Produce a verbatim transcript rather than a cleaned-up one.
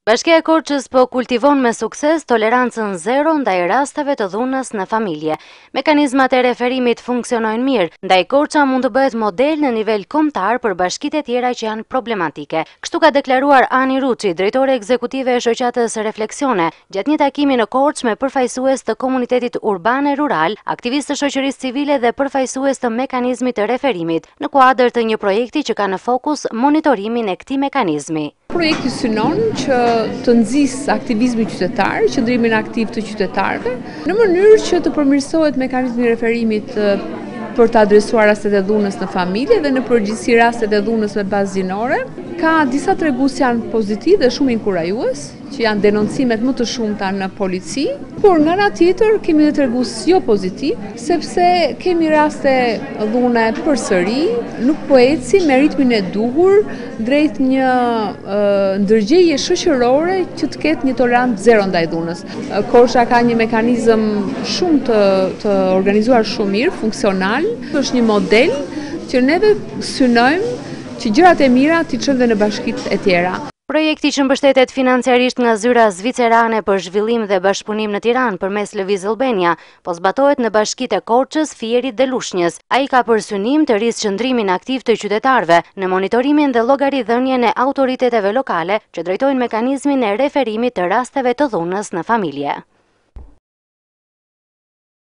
Bashkia e Korçës po kultivon me sukses tolerancën zero ndaj rasteve të dhunës në familje. Mekanizmat e referimit funksionojnë mirë, ndaj Korça mund të bëhet model në nivel kombëtar për bashkitë e tjera që janë problematike. Kështu ka deklaruar Ani Ruçi, drejtore ekzekutive e shoqatës Refleksione, gjatë një takimi në Korçë me përfaqësues të komunitetit urban e rural, aktivistë të shoqërisë civile dhe përfaqësues të mekanizmit të referimit, në kuadër të një projekti që ka në fokus monitorimin e këtij mekanizmi. Projekti synon që të nxjisë aktivizmin qytetar, qëndrimin aktiv të qytetarëve, në mënyrë që të përmirësohet mekanizmi i referimit për të adresuar rastet e dhunës në familje dhe në përgjithësi rastet e dhunës me bazë gjinore. Ka disa tregues janë pozitiv dhe shumë inkurajues, që janë denoncimet më të shumta në polici, por nga ana tjetër kemi dhe tregues jo pozitiv, sepse kemi raste dhune përsëri, nuk po eci me ritmin e duhur drejt një e, ndërgjegjie shoqërore që të ketë një tolerancë zero ndaj dhunës. Korça ka një mekanizëm shumë të, të organizuar shumë mirë, funksional, është një model që neve synojmë që gjërat e mira t'i çojmë në bashkitë e tjera. Projekti që mbështetet financiarisht nga zyra zvicerane për zhvillim dhe bashkëpunim në Tiranë përmes Lëviz Albania, po zbatohet në bashkitë e Korçës, Fierit dhe Lushnjës. Ai ka për synim të rrisë qëndrimin aktiv të qytetarëve në monitorimin dhe llogaridhënien e autoriteteve lokale që drejtojnë mekanizmin e referimit të rasteve të dhunës në familje.